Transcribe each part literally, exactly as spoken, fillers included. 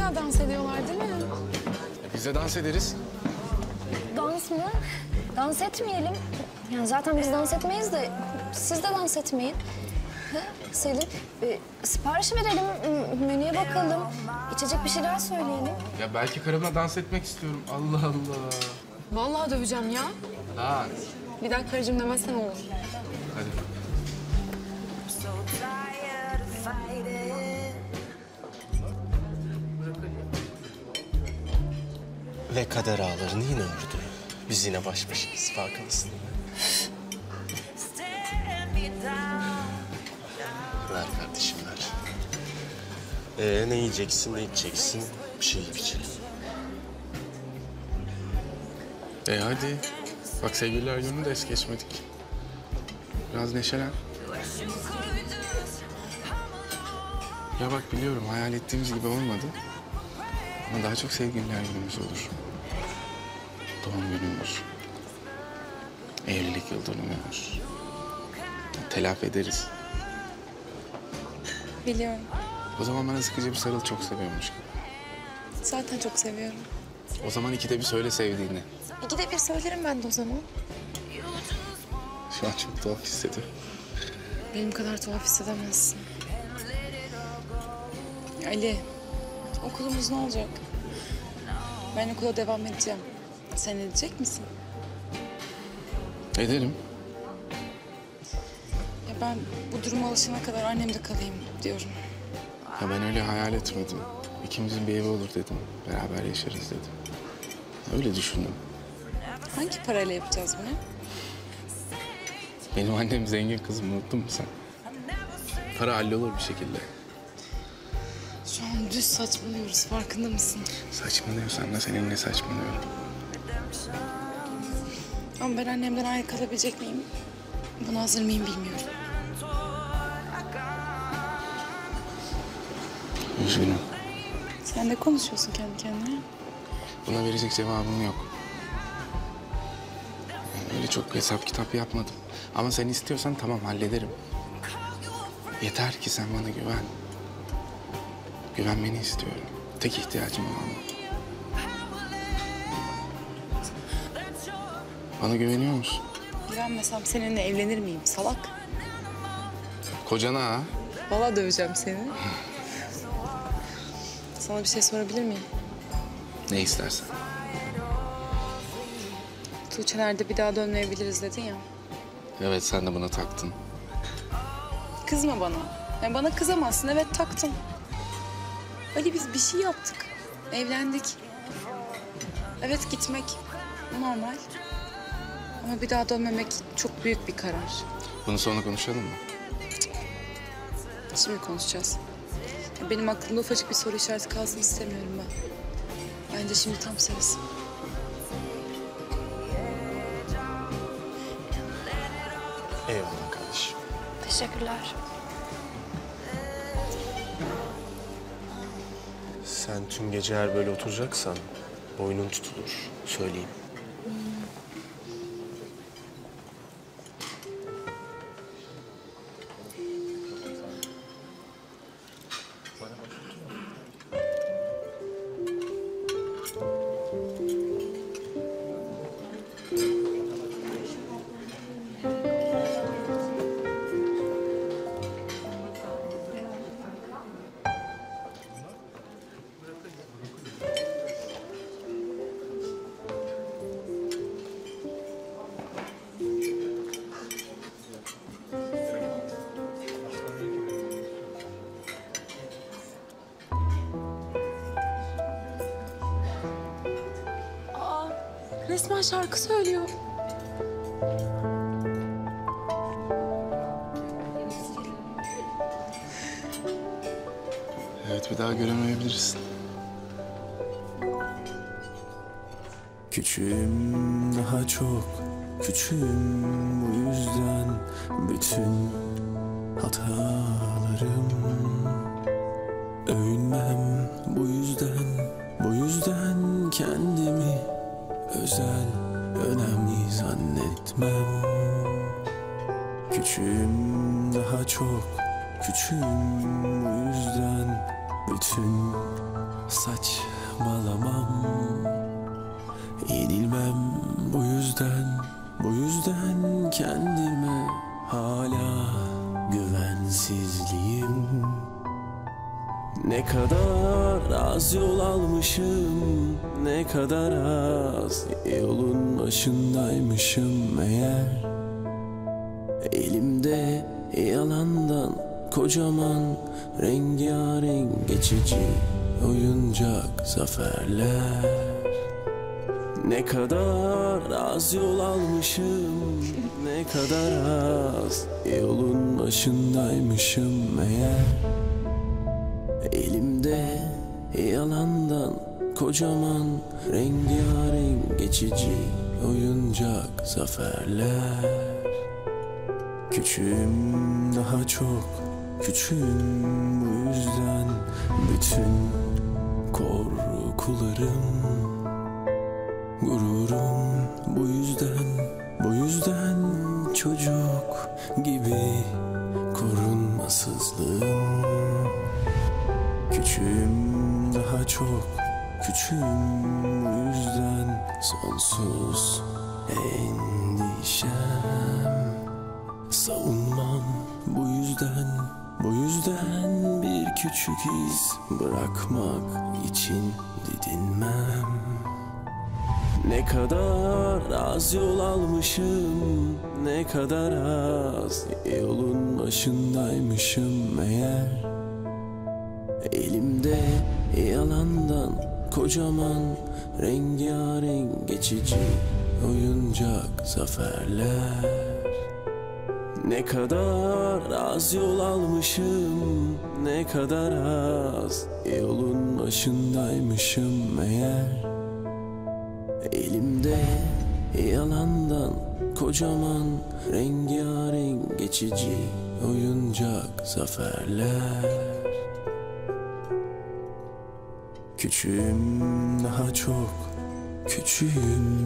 güzel dans ediyorlar değil mi? E biz de dans ederiz. Dans mı? Dans etmeyelim. Yani zaten biz dans etmeyiz de siz de dans etmeyin. Ha, Selin, e, sipariş verelim, m- menüye bakalım. İçecek bir şeyler söyleyelim. Ya belki karımla dans etmek istiyorum. Allah Allah. Vallahi döveceğim ya. Dans. Bir daha karıcığım demezsen olur. Hadi. Ve kader ağlarını yine ördü. Biz yine baş başayız, farkındasın. Ver kardeşim, ver. Ee, ne yiyeceksin, ne içeceksin? Bir şey yiyip içelim. E hadi. Bak sevgililer gününü de es geçmedik. Biraz neşelen. Ya bak biliyorum hayal ettiğimiz gibi olmadı. Ama daha çok sevgililer günümüz olur. Doğum günümüz. Evlilik yıl dönümümüz. Telafi ederiz. Biliyorum. O zaman bana sıkıcı bir sarıl, çok seviyormuş gibi. Zaten çok seviyorum. O zaman ikide bir söyle sevdiğini. İkide bir söylerim ben de o zaman. Şu an çok tuhaf hissediyorum. Benim kadar tuhaf hissedemezsin. Ali, okulumuz ne olacak? Ben okula devam edeceğim. Sen edecek misin? Ederim. Ya ben bu duruma alışana kadar annemde kalayım diyorum. Ya ben öyle hayal etmedim. İkimizin bir evi olur dedim. Beraber yaşarız dedim. Öyle düşündüm. Hangi parayla yapacağız bunu? Benim annem zengin kızım, unuttun mu sen? Para hallolur bir şekilde. Şu an düz saçmalıyoruz, farkında mısın? Saçmalıyorsan da seninle saçmalıyorum. Ama ben annemden ayrı kalabilecek miyim? Buna hazır mıyım bilmiyorum. Üzgünüm. Sen de konuşuyorsun kendi kendine. Buna verecek cevabım yok. Yani öyle çok hesap kitap yapmadım. Ama sen istiyorsan tamam, hallederim. Yeter ki sen bana güven. Güvenmeni istiyorum. Tek ihtiyacım olan bu. Bana güveniyor musun? Güvenmesem seninle evlenir miyim salak? Kocana ha? Vallahi döveceğim seni. Sana bir şey sorabilir miyim? Ne istersen. Tuğçe'lerde bir daha dönmeyebiliriz dedin ya. Evet, sen de buna taktın. Kızma bana. Yani bana kızamazsın. Evet taktım. Ali biz bir şey yaptık. Evlendik. Evet gitmek normal. Ama bir daha dönmemek çok büyük bir karar. Bunu sonra konuşalım mı? Şimdi konuşacağız. Ya benim aklımda ufacık bir soru işareti kalsın istemiyorum ben. Bence şimdi tam sırası. Eyvallah kardeşim. Teşekkürler. Sen tüm gece eğer böyle oturacaksan boynun tutulur, söyleyeyim. Resmen şarkı söylüyor. Evet, bir daha göremeyebilirsin. Küçüğüm, daha çok küçüğüm, bu yüzden bütün hatalarım. Övünmem bu yüzden, bu yüzden kendimi özel, önemli zannetmem. Küçüğüm, daha çok küçüğüm, bu yüzden bütün saçmalamam. Yenilmem bu yüzden, bu yüzden kendime hala güvensizliğim. Ne kadar az yol almışım, ne kadar az yolun başındaymışım meğer. Elimde yalandan kocaman rengarenk geçici oyuncak zaferler. Ne kadar az yol almışım, ne kadar az yolun başındaymışım meğer. Elimde yalandan kocaman rengarenk geçici oyuncak zaferler. Küçüğüm, daha çok küçüğüm, bu yüzden bütün korkularım, gururum bu yüzden, bu yüzden çocuk gibi korunmasızlığım. Küçüğüm, daha çok küçüğüm, bu yüzden sonsuz endişem. Savunmam bu yüzden, bu yüzden bir küçük iz bırakmak için didinmem. Ne kadar az yol almışım, ne kadar az yolun başındaymışım meğer. Elimde yalandan kocaman rengarenk geçici oyuncak zaferler. Ne kadar az yol almışım, ne kadar az yolun başındaymışım meğer. Elimde yalandan kocaman rengarenk geçici oyuncak zaferler. Küçüğüm, daha çok küçüğüm.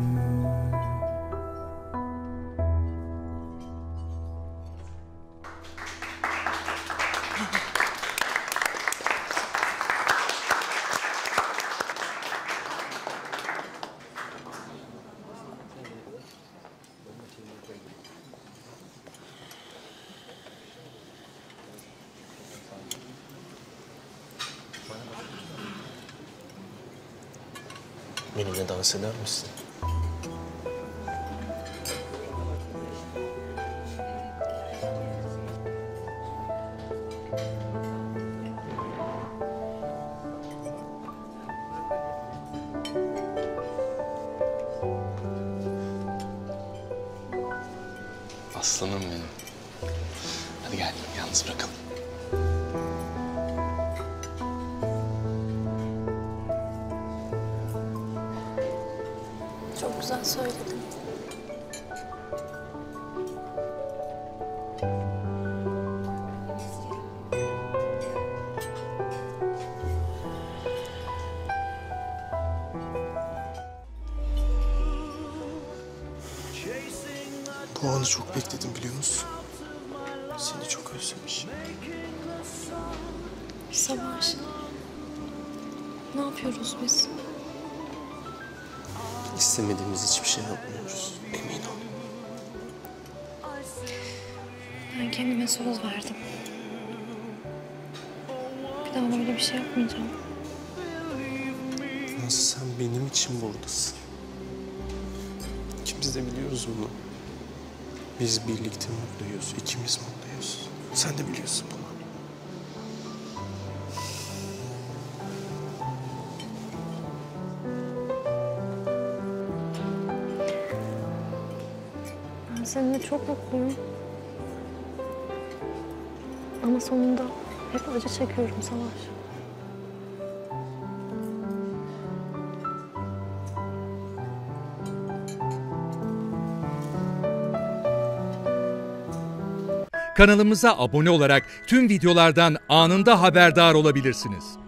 Benimle dans eder misin? Aslanım benim. Hadi gel, yalnız bırakalım. Çok güzel söyledin. Bu anı çok bekledim, biliyor musun? Seni çok özlemişim. Savaş. Ne yapıyoruz biz? İstemediğimiz hiçbir şey yapmıyoruz. Emin ol. Ben kendime söz verdim. Bir daha böyle bir şey yapmayacağım. Nasıl sen benim için buradasın? İkimiz de biliyoruz bunu. Biz birlikte mutluyuz, ikimiz mutluyuz. Sen de biliyorsun bunu. Ben seninle çok mutluyum. Ama sonunda hep acı çekiyorum Savaş. Kanalımıza abone olarak tüm videolardan anında haberdar olabilirsiniz.